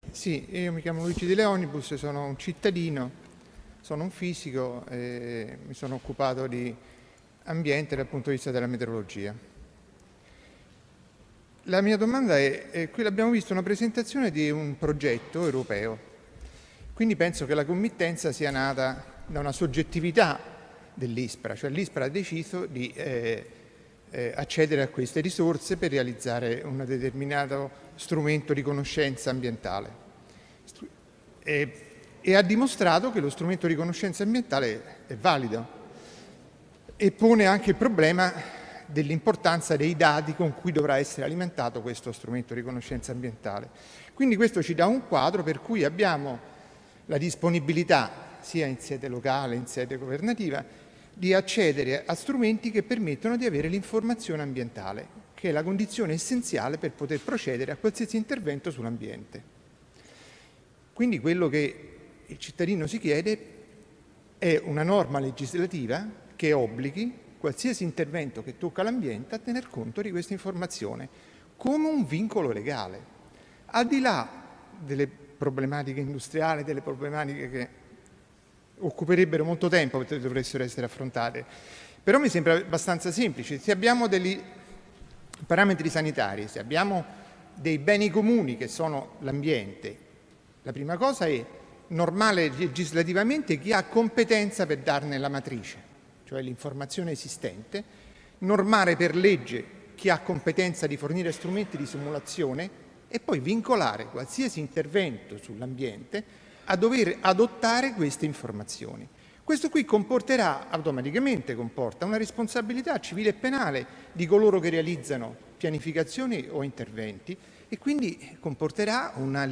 Sì, io mi chiamo Luigi De Leonibus, sono un cittadino, sono un fisico e mi sono occupato di ambiente dal punto di vista della meteorologia. La mia domanda è qui abbiamo visto una presentazione di un progetto europeo, quindi penso che la committenza sia nata da una soggettività dell'ISPRA, cioè l'ISPRA ha deciso di accedere a queste risorse per realizzare un determinato strumento di conoscenza ambientale e ha dimostrato che lo strumento di conoscenza ambientale è valido e pone anche il problema dell'importanza dei dati con cui dovrà essere alimentato questo strumento di conoscenza ambientale. Quindi questo ci dà un quadro per cui abbiamo la disponibilità, sia in sede locale, in sede governativa, di accedere a strumenti che permettono di avere l'informazione ambientale, che è la condizione essenziale per poter procedere a qualsiasi intervento sull'ambiente. Quindi quello che il cittadino si chiede è una norma legislativa che obblighi qualsiasi intervento che tocca l'ambiente a tener conto di questa informazione come un vincolo legale, al di là delle problematiche industriali, delle problematiche che occuperebbero molto tempo perché dovessero essere affrontate. Però mi sembra abbastanza semplice. Se abbiamo dei parametri sanitari, se abbiamo dei beni comuni che sono l'ambiente, la prima cosa è normale legislativamente chi ha competenza per darne la matrice, cioè l'informazione esistente, normare per legge chi ha competenza di fornire strumenti di simulazione e poi vincolare qualsiasi intervento sull'ambiente a dover adottare queste informazioni. Questo qui automaticamente comporta una responsabilità civile e penale di coloro che realizzano pianificazioni o interventi e quindi comporterà una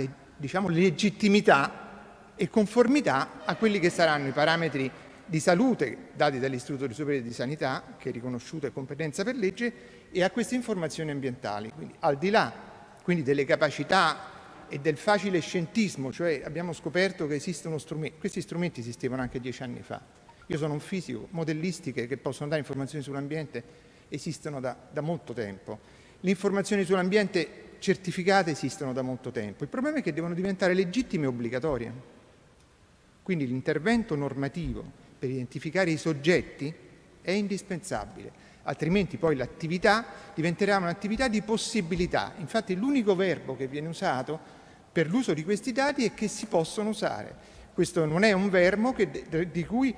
legittimità e conformità a quelli che saranno i parametri di salute dati dall'Istituto Superiore di Sanità, che è riconosciuto e competenza per legge, e a queste informazioni ambientali. Quindi, al di là delle capacità e del facile scientismo, cioè abbiamo scoperto che esistono strumenti, questi strumenti esistevano anche 10 anni fa. Io sono un fisico, modellistiche che possono dare informazioni sull'ambiente esistono da molto tempo. Le informazioni sull'ambiente certificate esistono da molto tempo. Il problema è che devono diventare legittime e obbligatorie. Quindi l'intervento normativo per identificare i soggetti è indispensabile, altrimenti poi l'attività diventerà un'attività di possibilità. Infatti l'unico verbo che viene usato per l'uso di questi dati è che si possono usare. Questo non è un verbo di cui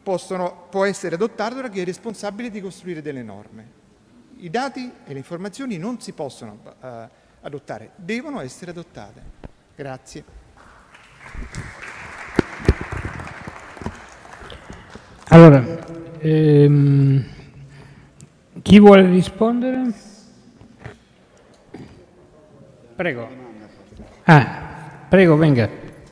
può essere adottato da chi è responsabile di costruire delle norme. I dati e le informazioni non si possono adottare, devono essere adottate. Grazie. Allora, chi vuole rispondere? Prego. Prego, venga.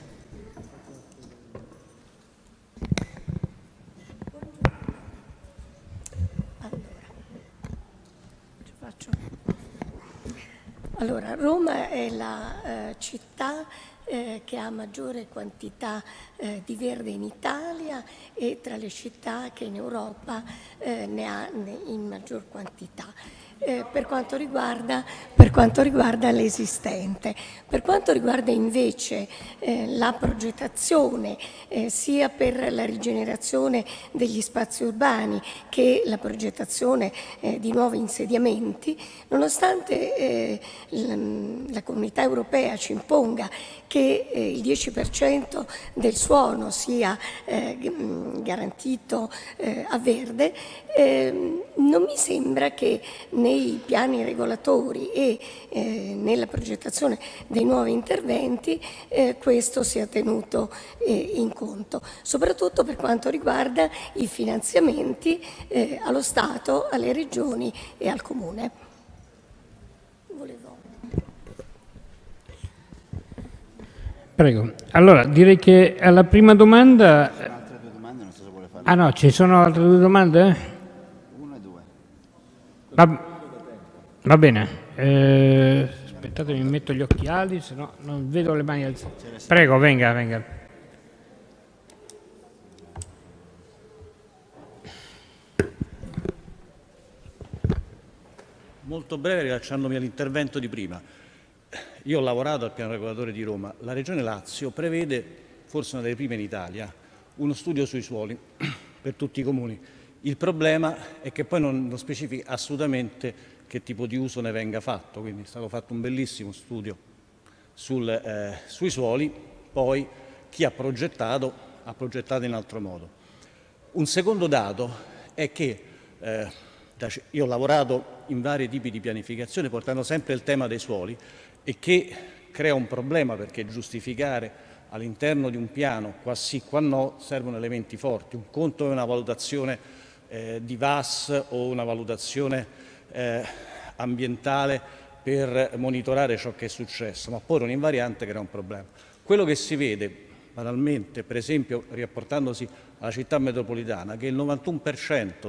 Allora, Roma è la città che ha maggiore quantità di verde in Italia e tra le città che in Europa ne ha in maggior quantità. Per quanto riguarda l'esistente. Per quanto riguarda invece la progettazione sia per la rigenerazione degli spazi urbani che la progettazione di nuovi insediamenti, nonostante la Comunità Europea ci imponga che il 10% del suolo sia garantito a verde, non mi sembra che nei piani regolatori e nella progettazione dei nuovi interventi questo sia tenuto in conto, soprattutto per quanto riguarda i finanziamenti allo Stato, alle regioni e al Comune. Prego. Allora, direi che alla prima domanda... Ci sono altre due domande, non so se vuole farle. Ah no, ci sono altre due domande? Una e due. Va bene. Aspettate, mi metto gli occhiali, se no non vedo le mani alzate. Prego, venga. Molto breve, rilasciandomi all'intervento di prima. io ho lavorato al piano regolatore di Roma, la Regione Lazio prevede, forse una delle prime in Italia, uno studio sui suoli per tutti i comuni. Il problema è che poi non specifica assolutamente che tipo di uso ne venga fatto, quindi è stato fatto un bellissimo studio sui suoli, poi chi ha progettato in altro modo. Un secondo dato è che io ho lavorato in vari tipi di pianificazione portando sempre il tema dei suoli e che crea un problema perché giustificare all'interno di un piano qua sì, qua no, servono elementi forti. Un conto è una valutazione di VAS o una valutazione ambientale per monitorare ciò che è successo, ma porre un'invariante crea un problema. Quello che si vede banalmente, per esempio, rapportandosi alla città metropolitana, che il 91%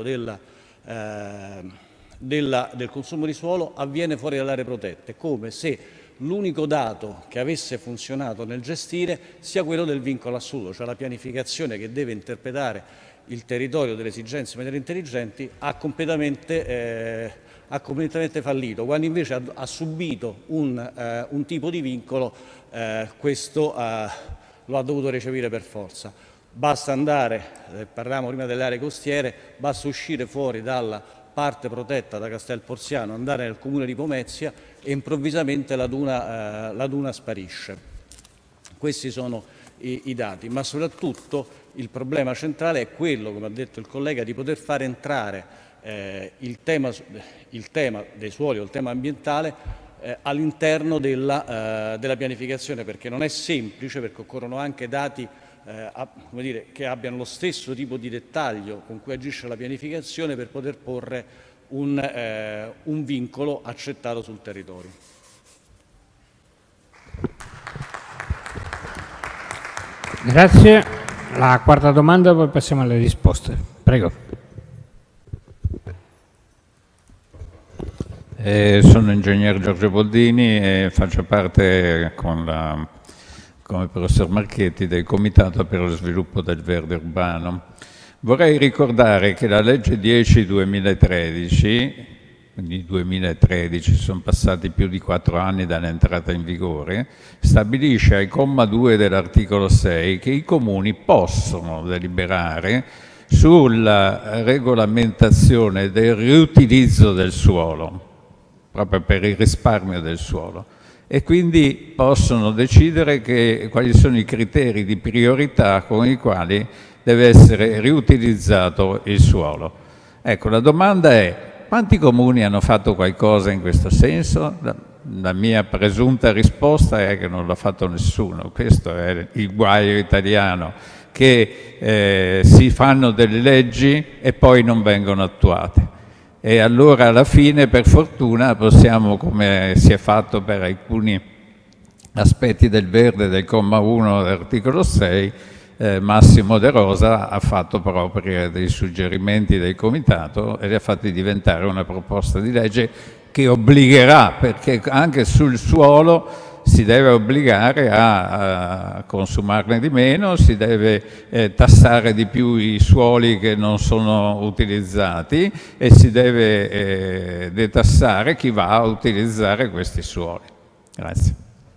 del consumo di suolo avviene fuori dalle aree protette, come se l'unico dato che avesse funzionato nel gestire sia quello del vincolo assoluto, cioè la pianificazione che deve interpretare il territorio delle esigenze in maniera intelligenti ha completamente fallito, quando invece ha subito un tipo di vincolo, questo lo ha dovuto recepire per forza. Basta andare, parlavamo prima delle aree costiere, basta uscire fuori dalla parte protetta da Castel Porziano, andare nel comune di Pomezia e improvvisamente la duna sparisce. Questi sono i dati, ma soprattutto il problema centrale è quello, come ha detto il collega, di poter fare entrare il tema dei suoli o il tema ambientale all'interno della pianificazione, perché non è semplice, perché occorrono anche dati come dire, che abbiano lo stesso tipo di dettaglio con cui agisce la pianificazione per poter porre un vincolo accettato sul territorio. Grazie. La quarta domanda, poi passiamo alle risposte. Prego. Sono ingegnere Giorgio Boldini e faccio parte come professor Marchetti del Comitato per lo Sviluppo del Verde Urbano. Vorrei ricordare che la legge 10/2013, quindi 2013, sono passati più di 4 anni dall'entrata in vigore, stabilisce al comma 2 dell'articolo 6 che i comuni possono deliberare sulla regolamentazione del riutilizzo del suolo, proprio per il risparmio del suolo, e quindi possono decidere quali sono i criteri di priorità con i quali deve essere riutilizzato il suolo. Ecco, la domanda è: quanti comuni hanno fatto qualcosa in questo senso? La mia presunta risposta è che non l'ha fatto nessuno. Questo è il guaio italiano, che si fanno delle leggi e poi non vengono attuate. E allora alla fine, per fortuna, possiamo, come si è fatto per alcuni aspetti del verde del comma 1 dell'articolo 6, Massimo De Rosa ha fatto proprio dei suggerimenti del Comitato e li ha fatti diventare una proposta di legge che obbligherà, perché anche sul suolo si deve obbligare a consumarne di meno, si deve tassare di più i suoli che non sono utilizzati e si deve detassare chi va a utilizzare questi suoli. Grazie.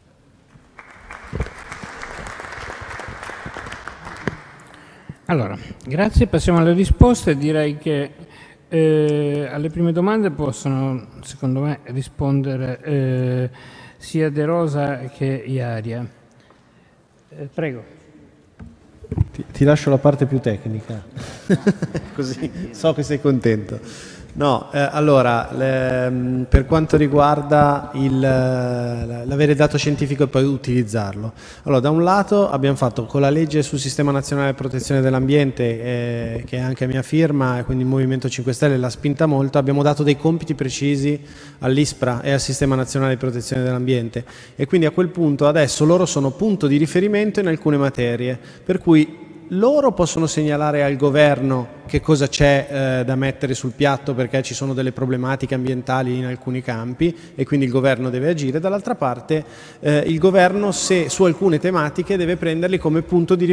Allora, grazie, passiamo alle risposte. Direi che alle prime domande possono, secondo me, rispondere sia De Rosa che Iaria. Prego. Ti lascio la parte più tecnica, così so che sei contento. No, allora, per quanto riguarda l'avere dato scientifico e poi utilizzarlo. Allora, da un lato abbiamo fatto con la legge sul Sistema Nazionale di Protezione dell'Ambiente, che è anche a mia firma, e quindi il Movimento 5 Stelle l'ha spinta molto, abbiamo dato dei compiti precisi all'ISPRA e al Sistema Nazionale di Protezione dell'Ambiente, e quindi a quel punto adesso loro sono punto di riferimento in alcune materie, per cui loro possono segnalare al governo che cosa c'è da mettere sul piatto perché ci sono delle problematiche ambientali in alcuni campi e quindi il governo deve agire. Dall'altra parte il governo, se su alcune tematiche, deve prenderli come punto di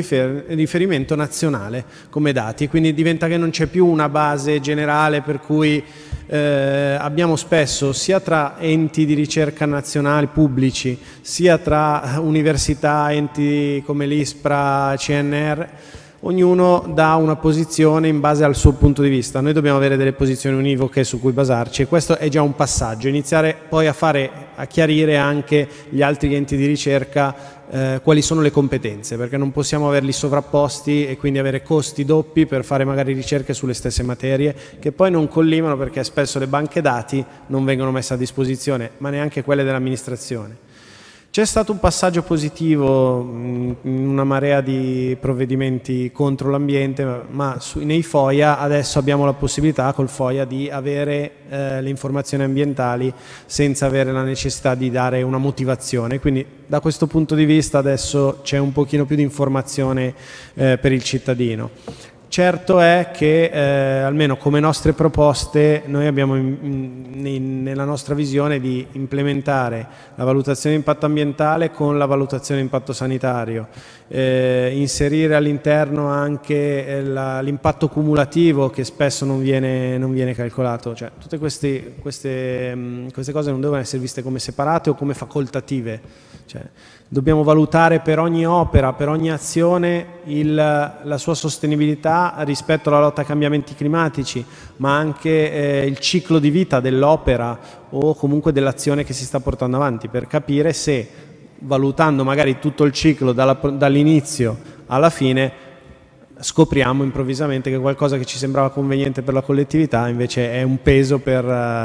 riferimento nazionale come dati, quindi diventa che non c'è più una base generale per cui abbiamo spesso sia tra enti di ricerca nazionali pubblici, sia tra università, enti come l'ISPRA, CNR, ognuno dà una posizione in base al suo punto di vista. Noi dobbiamo avere delle posizioni univoche su cui basarci e questo è già un passaggio. Iniziare poi a chiarire anche gli altri enti di ricerca quali sono le competenze, perché non possiamo averli sovrapposti e quindi avere costi doppi per fare magari ricerche sulle stesse materie che poi non collimano, perché spesso le banche dati non vengono messe a disposizione, ma neanche quelle dell'amministrazione. C'è stato un passaggio positivo in una marea di provvedimenti contro l'ambiente, ma nei FOIA adesso abbiamo la possibilità col FOIA di avere le informazioni ambientali senza avere la necessità di dare una motivazione, quindi da questo punto di vista adesso c'è un pochino più di informazione per il cittadino. Certo è che, almeno come nostre proposte, noi abbiamo nella nostra visione di implementare la valutazione di impatto ambientale con la valutazione di impatto sanitario, inserire all'interno anche l'impatto cumulativo che spesso non viene calcolato. Cioè, tutte queste cose non devono essere viste come separate o come facoltative. Cioè, dobbiamo valutare per ogni opera, per ogni azione la sua sostenibilità rispetto alla lotta ai cambiamenti climatici, ma anche il ciclo di vita dell'opera o comunque dell'azione che si sta portando avanti, per capire se, valutando magari tutto il ciclo dall'inizio alla fine, scopriamo improvvisamente che qualcosa che ci sembrava conveniente per la collettività invece è un peso per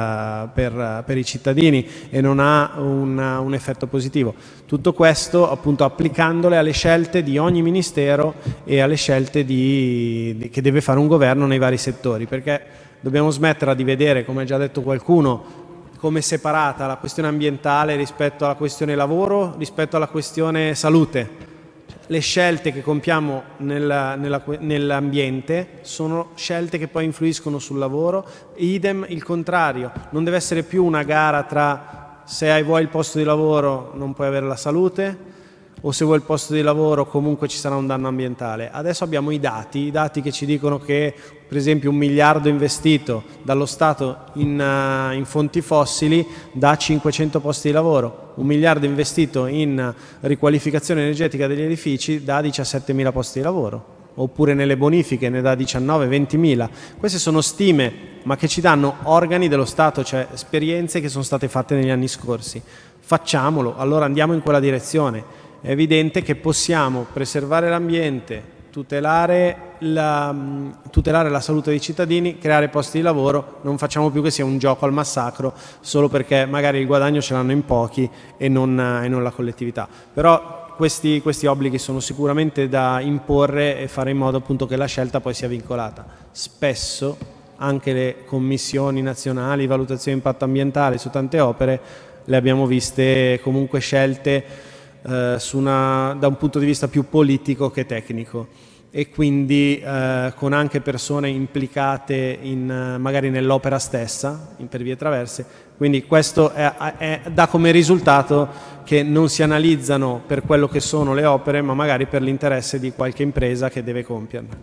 i cittadini e non ha un effetto positivo. Tutto questo appunto applicandole alle scelte di ogni ministero e alle scelte che deve fare un governo nei vari settori, perché dobbiamo smetterla di vedere, come ha già detto qualcuno, come separata la questione ambientale rispetto alla questione lavoro, rispetto alla questione salute. Le scelte che compiamo nell'ambiente sono scelte che poi influiscono sul lavoro, idem il contrario. Non deve essere più una gara tra se vuoi il posto di lavoro non puoi avere la salute, o se vuoi il posto di lavoro comunque ci sarà un danno ambientale. Adesso abbiamo i dati che ci dicono che per esempio 1 miliardo investito dallo Stato in fonti fossili dà 500 posti di lavoro, 1 miliardo investito in riqualificazione energetica degli edifici dà 17.000 posti di lavoro, oppure nelle bonifiche ne dà 19-20.000. Queste sono stime, ma che ci danno organi dello Stato, cioè esperienze che sono state fatte negli anni scorsi. Facciamolo, allora andiamo in quella direzione. È evidente che possiamo preservare l'ambiente, tutelare la salute dei cittadini, creare posti di lavoro. Non facciamo più che sia un gioco al massacro solo perché magari il guadagno ce l'hanno in pochi e non la collettività. Però questi obblighi sono sicuramente da imporre e fare in modo appunto che la scelta poi sia vincolata. Spesso anche le commissioni nazionali, valutazione di impatto ambientale su tante opere, le abbiamo viste comunque scelte da un punto di vista più politico che tecnico, e quindi con anche persone implicate magari nell'opera stessa per vie traverse. Quindi questo dà come risultato che non si analizzano per quello che sono le opere, ma magari per l'interesse di qualche impresa che deve compierle.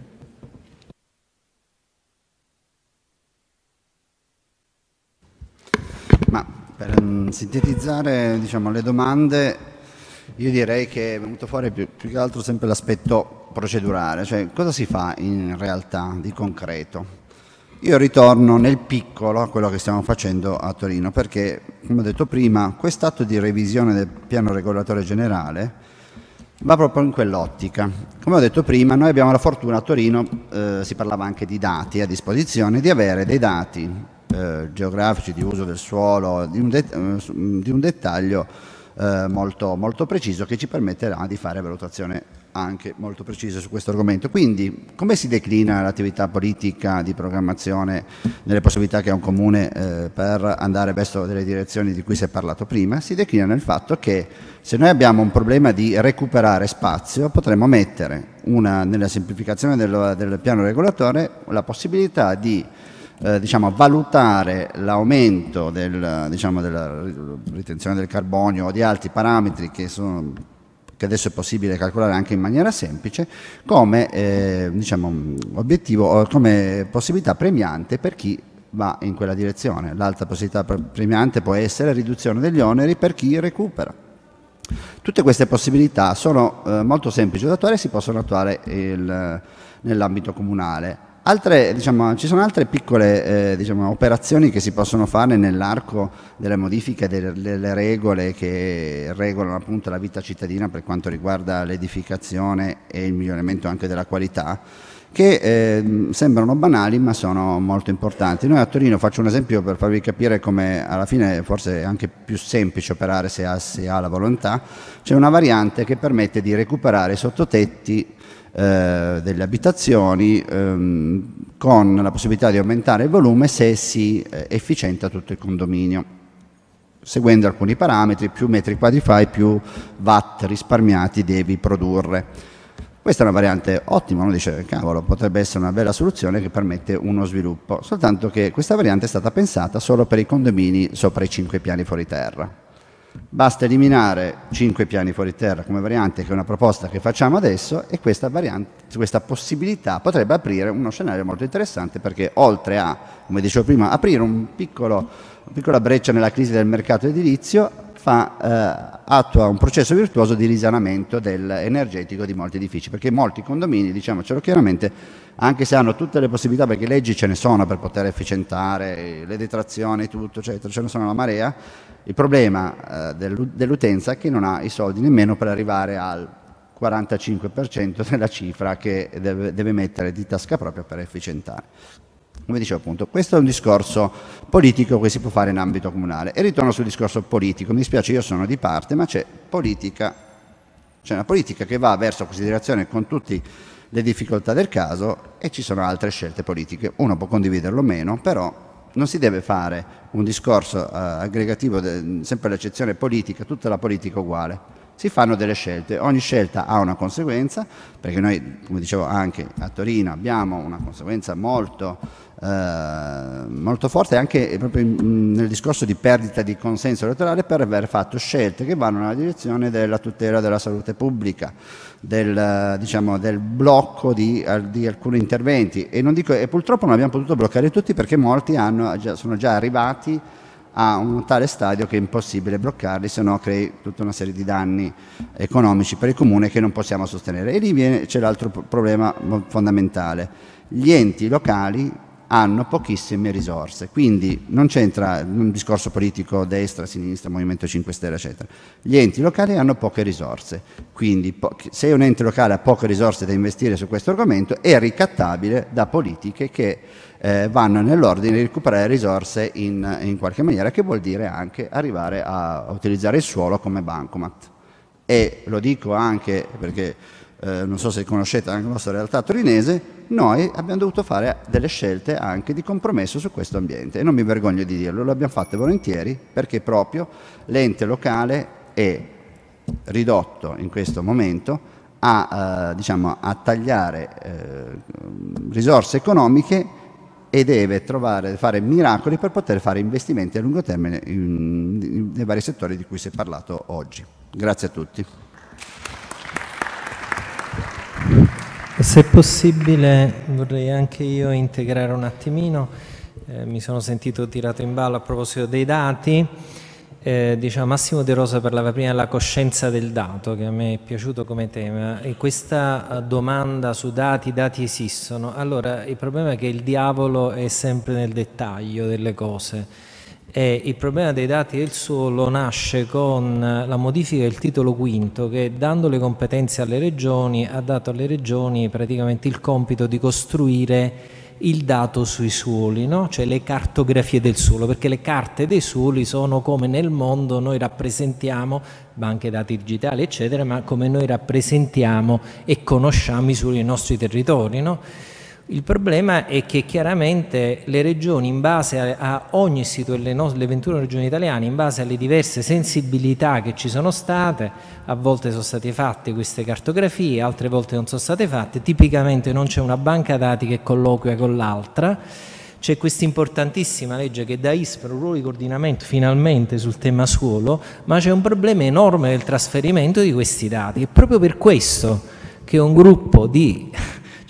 Ma per sintetizzare, diciamo, le domande, io direi che è venuto fuori più che altro sempre l'aspetto procedurale, cioè cosa si fa in realtà di concreto. Io ritorno nel piccolo a quello che stiamo facendo a Torino, perché, come ho detto prima, quest'atto di revisione del piano regolatore generale va proprio in quell'ottica. Come ho detto prima, noi abbiamo la fortuna a Torino, si parlava anche di dati a disposizione, di avere dei dati geografici di uso del suolo, di un dettaglio molto, molto preciso, che ci permetterà di fare valutazione anche molto precise su questo argomento. Quindi come si declina l'attività politica di programmazione nelle possibilità che ha un comune per andare verso delle direzioni di cui si è parlato prima? Si declina nel fatto che se noi abbiamo un problema di recuperare spazio, potremmo mettere nella semplificazione del piano regolatore la possibilità di valutare l'aumento della ritenzione del carbonio o di altri parametri che adesso è possibile calcolare anche in maniera semplice come obiettivo o come possibilità premiante per chi va in quella direzione. L'altra possibilità premiante può essere riduzione degli oneri per chi recupera. Tutte queste possibilità sono molto semplici da attuare e si possono attuare nell'ambito comunale. Ci sono altre piccole operazioni che si possono fare nell'arco delle modifiche delle regole che regolano appunto la vita cittadina per quanto riguarda l'edificazione e il miglioramento anche della qualità, che sembrano banali ma sono molto importanti. Noi a Torino, faccio un esempio per farvi capire come alla fine forse è anche più semplice operare se si ha la volontà, c'è una variante che permette di recuperare i sottotetti delle abitazioni con la possibilità di aumentare il volume se si efficienta tutto il condominio, seguendo alcuni parametri: più metri quadri fai, più watt risparmiati devi produrre. Questa è una variante ottima, uno dice cavolo, potrebbe essere una bella soluzione che permette uno sviluppo, soltanto che questa variante è stata pensata solo per i condomini sopra i 5 piani fuori terra. Basta eliminare 5 piani fuori terra come variante, che è una proposta che facciamo adesso, e questa possibilità potrebbe aprire uno scenario molto interessante, perché oltre a, come dicevo prima, aprire una piccola breccia nella crisi del mercato edilizio, attua un processo virtuoso di risanamento energetico di molti edifici, perché molti condomini, diciamocelo chiaramente, anche se hanno tutte le possibilità, perché leggi ce ne sono per poter efficientare, le detrazioni, tutto, eccetera, ce ne sono una marea, il problema dell'utenza è che non ha i soldi nemmeno per arrivare al 45% della cifra che deve mettere di tasca propria per efficientare. Come dicevo appunto, questo è un discorso politico che si può fare in ambito comunale. E ritorno sul discorso politico, mi dispiace, io sono di parte, ma c'è una politica che va verso questa direzione con tutte le difficoltà del caso, e ci sono altre scelte politiche. Uno può condividerlo o meno, però non si deve fare un discorso aggregativo, sempre l'accezione politica, tutta la politica uguale. Si fanno delle scelte, ogni scelta ha una conseguenza, perché noi, come dicevo, anche a Torino abbiamo una conseguenza molto forte, anche proprio nel discorso di perdita di consenso elettorale, per aver fatto scelte che vanno nella direzione della tutela della salute pubblica, del blocco di alcuni interventi, e purtroppo non abbiamo potuto bloccare tutti, perché molti sono già arrivati a un tale stadio che è impossibile bloccarli, se no crei tutta una serie di danni economici per il comune che non possiamo sostenere. E lì c'è l'altro problema fondamentale: gli enti locali hanno pochissime risorse, quindi non c'entra un discorso politico destra, sinistra, Movimento 5 Stelle, eccetera. Gli enti locali hanno poche risorse, quindi se un ente locale ha poche risorse da investire su questo argomento, è ricattabile da politiche che vanno nell'ordine di recuperare risorse in qualche maniera, che vuol dire anche arrivare a utilizzare il suolo come bancomat. E lo dico anche perché non so se conoscete anche la nostra realtà torinese, noi abbiamo dovuto fare delle scelte anche di compromesso su questo ambiente, e non mi vergogno di dirlo, lo abbiamo fatto volentieri, perché proprio l'ente locale è ridotto in questo momento a tagliare risorse economiche, e deve fare miracoli per poter fare investimenti a lungo termine nei vari settori di cui si è parlato oggi. Grazie a tutti. Se è possibile vorrei anche io integrare un attimino, mi sono sentito tirato in ballo a proposito dei dati. Massimo De Rosa parlava prima della coscienza del dato, che a me è piaciuto come tema, e questa domanda su i dati esistono. Allora, il problema è che il diavolo è sempre nel dettaglio delle cose, e il problema dei dati del suolo nasce con la modifica del titolo quinto, che dando le competenze alle regioni ha dato alle regioni praticamente il compito di costruire il dato sui suoli, no? Cioè le cartografie del suolo, perché le carte dei suoli sono come nel mondo noi rappresentiamo, banche dati digitali eccetera, ma come noi rappresentiamo e conosciamo i suoli dei nostri territori, no? Il problema è che chiaramente le regioni, in base a ogni istituto, le 21 regioni italiane, in base alle diverse sensibilità che ci sono state, a volte sono state fatte queste cartografie, altre volte non sono state fatte, tipicamente non c'è una banca dati che colloquia con l'altra, c'è questa importantissima legge che dà ISPRA un ruolo di coordinamento finalmente sul tema suolo, ma c'è un problema enorme del trasferimento di questi dati. È proprio per questo che un gruppo di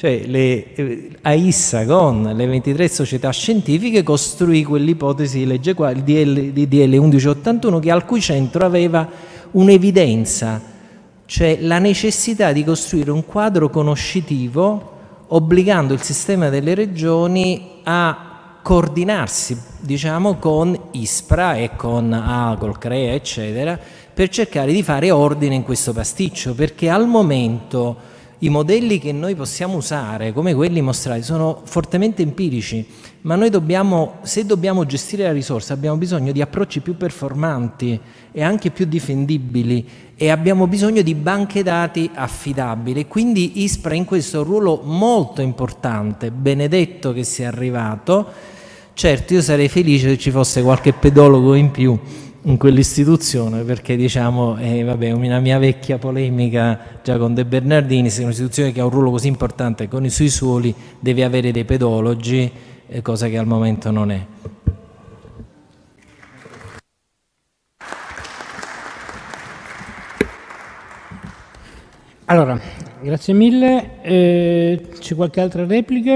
cioè AISSA con le 23 società scientifiche costruì quell'ipotesi di legge di DL 1181 che al cui centro aveva un'evidenza, cioè la necessità di costruire un quadro conoscitivo obbligando il sistema delle regioni a coordinarsi, diciamo, con ISPRA e con col CREA, eccetera, per cercare di fare ordine in questo pasticcio, perché al momento i modelli che noi possiamo usare, come quelli mostrati, sono fortemente empirici, ma noi se dobbiamo gestire la risorsa abbiamo bisogno di approcci più performanti e anche più difendibili e abbiamo bisogno di banche dati affidabili. Quindi ISPRA in questo ha un ruolo molto importante, benedetto che sia arrivato. Certo, io sarei felice se ci fosse qualche pedologo in più in quell'istituzione, perché diciamo, vabbè, una mia vecchia polemica già con De Bernardini, se un'istituzione che ha un ruolo così importante con i suoi suoli deve avere dei pedologi, cosa che al momento non è. Allora, grazie mille. C'è qualche altra replica?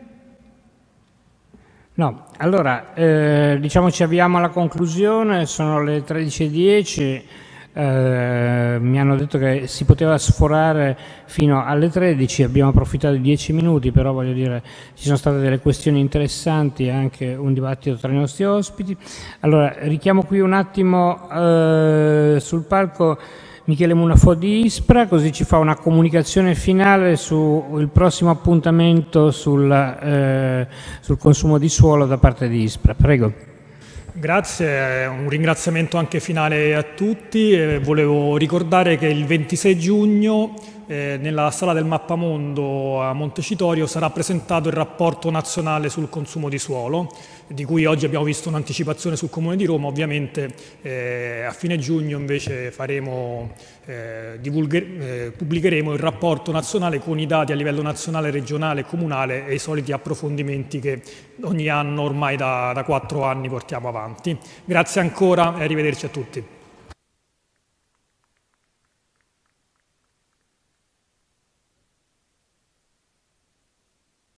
No, allora diciamo ci avviamo alla conclusione, sono le 13:10, mi hanno detto che si poteva sforare fino alle 13, abbiamo approfittato di 10 minuti, però voglio dire ci sono state delle questioni interessanti e anche un dibattito tra i nostri ospiti. Allora richiamo qui un attimo sul palco Michele Munafò di ISPRA, così ci fa una comunicazione finale sul prossimo appuntamento sul consumo di suolo da parte di ISPRA. Prego. Grazie, un ringraziamento anche finale a tutti. Volevo ricordare che il 26 giugno nella sala del Mappamondo a Montecitorio sarà presentato il rapporto nazionale sul consumo di suolo, di cui oggi abbiamo visto un'anticipazione sul Comune di Roma. Ovviamente a fine giugno invece pubblicheremo il rapporto nazionale con i dati a livello nazionale, regionale e comunale e i soliti approfondimenti che ogni anno ormai da 4 anni portiamo avanti. Grazie ancora e arrivederci a tutti.